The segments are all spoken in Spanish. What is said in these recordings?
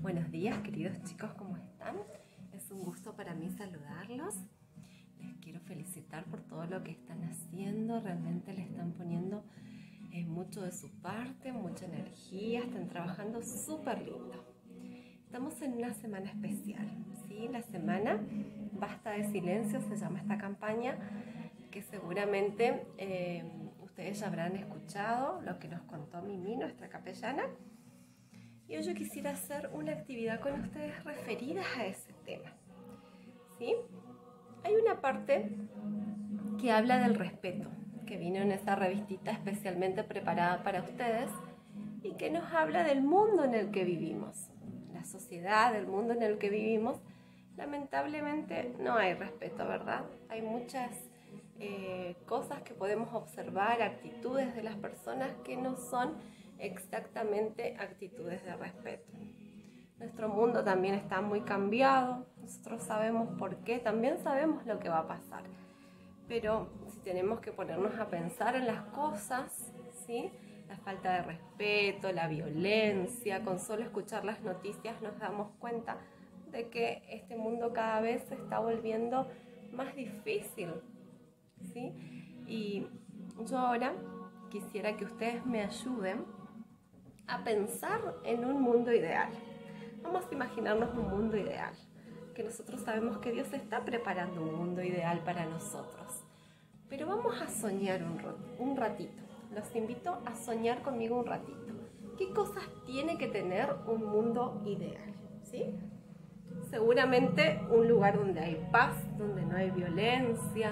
Buenos días, queridos chicos, ¿cómo están? Es un gusto para mí saludarlos. Les quiero felicitar por todo lo que están haciendo. Realmente le están poniendo mucho de su parte, mucha energía. Están trabajando súper lindo. Estamos en una semana especial, ¿sí? La semana Basta de Silencio se llama esta campaña, que seguramente ustedes ya habrán escuchado lo que nos contó Mimi, nuestra capellana. Y hoy yo quisiera hacer una actividad con ustedes referidas a ese tema, ¿sí? Hay una parte que habla del respeto, que vino en esa revistita especialmente preparada para ustedes y que nos habla del mundo en el que vivimos. La sociedad, el mundo en el que vivimos, lamentablemente no hay respeto, ¿verdad? Hay muchas cosas que podemos observar, actitudes de las personas que no son exactamente actitudes de respeto. Nuestro mundo también está muy cambiado, nosotros sabemos por qué, también sabemos lo que va a pasar, pero si tenemos que ponernos a pensar en las cosas, ¿sí? La falta de respeto, la violencia, con solo escuchar las noticias nos damos cuenta de que este mundo cada vez se está volviendo más difícil, ¿sí? Y yo ahora quisiera que ustedes me ayuden a pensar en un mundo ideal. Vamos a imaginarnos un mundo ideal, que nosotros sabemos que Dios está preparando un mundo ideal para nosotros. Pero vamos a soñar un ratito. Los invito a soñar conmigo un ratito. ¿Qué cosas tiene que tener un mundo ideal? ¿Sí? Seguramente un lugar donde hay paz, donde no hay violencia,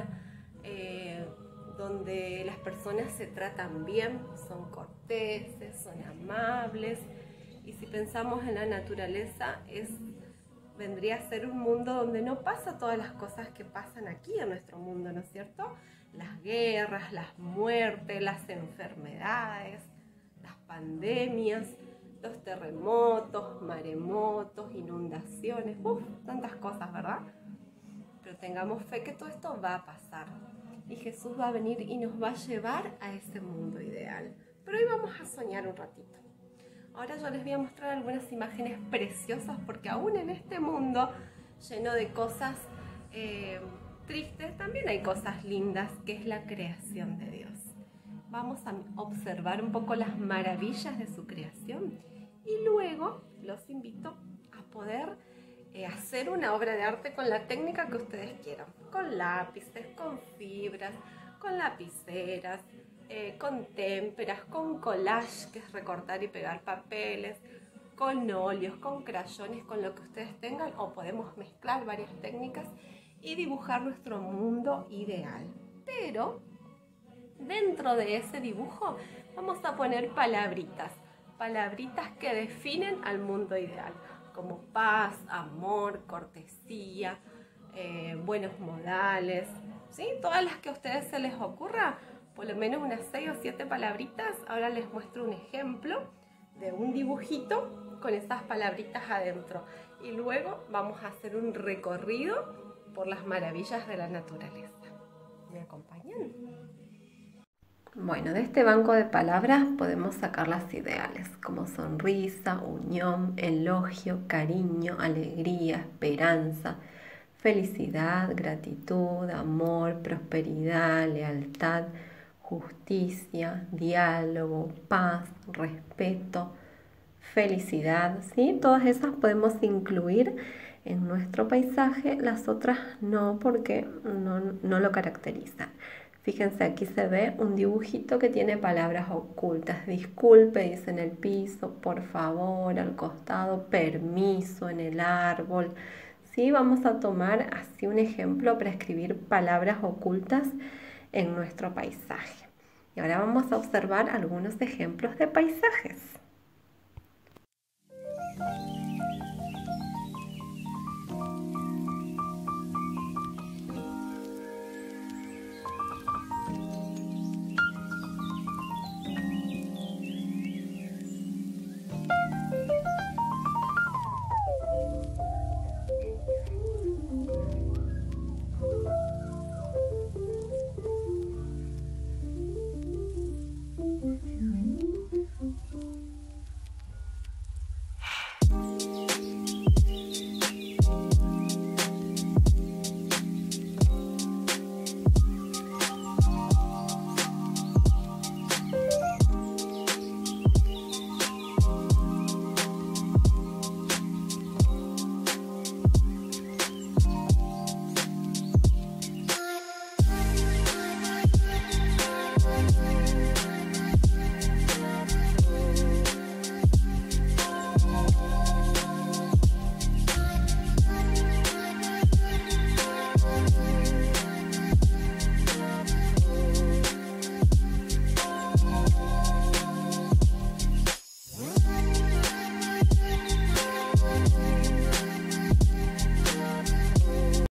donde las personas se tratan bien, son corteses, son amables. Y si pensamos en la naturaleza, vendría a ser un mundo donde no pasa todas las cosas que pasan aquí en nuestro mundo, ¿no es cierto? Las guerras, las muertes, las enfermedades, las pandemias, los terremotos, maremotos, inundaciones, tantas cosas, ¿verdad? Pero tengamos fe que todo esto va a pasar y Jesús va a venir y nos va a llevar a ese mundo ideal. Pero hoy vamos a soñar un ratito. Ahora yo les voy a mostrar algunas imágenes preciosas porque aún en este mundo lleno de cosas tristes, también hay cosas lindas, que es la creación de Dios. Vamos a observar un poco las maravillas de su creación y luego los invito a poder hacer una obra de arte con la técnica que ustedes quieran, con lápices, con fibras, con lapiceras, con témperas, con collage, que es recortar y pegar papeles, con óleos, con crayones, con lo que ustedes tengan, o podemos mezclar varias técnicas y dibujar nuestro mundo ideal. Pero dentro de ese dibujo vamos a poner palabritas que definen al mundo ideal, como paz, amor, cortesía, buenos modales, ¿sí? Todas las que a ustedes se les ocurra, por lo menos unas 6 o 7 palabritas. Ahora les muestro un ejemplo de un dibujito con esas palabritas adentro. Y luego vamos a hacer un recorrido por las maravillas de la naturaleza. ¿Me acompañan? Bueno, de este banco de palabras podemos sacar las ideales, como sonrisa, unión, elogio, cariño, alegría, esperanza, felicidad, gratitud, amor, prosperidad, lealtad, justicia, diálogo, paz, respeto, felicidad, ¿sí? Todas esas podemos incluir en nuestro paisaje, las otras no, porque no lo caracterizan. Fíjense, aquí se ve un dibujito que tiene palabras ocultas. Disculpe, dice en el piso, por favor, al costado, permiso en el árbol. ¿Sí? Vamos a tomar así un ejemplo para escribir palabras ocultas en nuestro paisaje. Y ahora vamos a observar algunos ejemplos de paisajes.